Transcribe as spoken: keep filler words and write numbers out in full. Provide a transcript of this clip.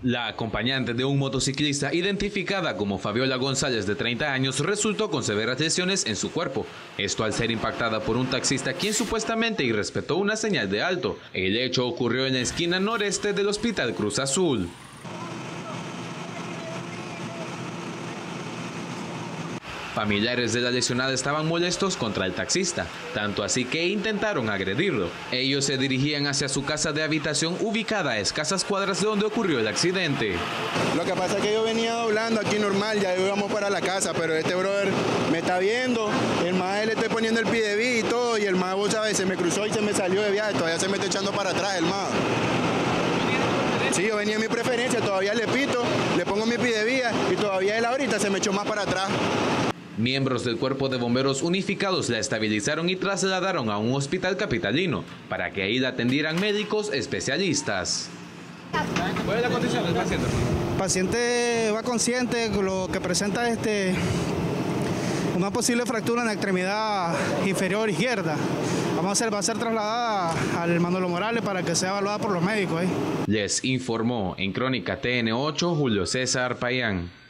La acompañante de un motociclista, identificada como Fabiola González, de treinta años, resultó con severas lesiones en su cuerpo. Esto al ser impactada por un taxista quien supuestamente irrespetó una señal de alto. El hecho ocurrió en la esquina noreste del Hospital Cruz Azul. Familiares de la lesionada estaban molestos contra el taxista, tanto así que intentaron agredirlo. Ellos se dirigían hacia su casa de habitación ubicada a escasas cuadras de donde ocurrió el accidente. Lo que pasa es que yo venía doblando aquí normal, ya íbamos para la casa, pero este brother me está viendo, el mae le estoy poniendo el pideví y todo, y el mae, vos sabes, se me cruzó y se me salió de viaje, todavía se me está echando para atrás el mae. Sí, yo venía en mi preferencia, todavía le pito, le pongo mi pidevía y todavía él ahorita se me echó más para atrás. Miembros del Cuerpo de Bomberos Unificados la estabilizaron y trasladaron a un hospital capitalino para que ahí la atendieran médicos especialistas. ¿Cuál es la condición del paciente? El paciente va consciente, lo que presenta este, una posible fractura en la extremidad inferior izquierda. Vamos a hacer, va a ser trasladada al Manolo Morales para que sea evaluada por los médicos. ¿eh? Les informó en Crónica T N ocho Julio César Payán.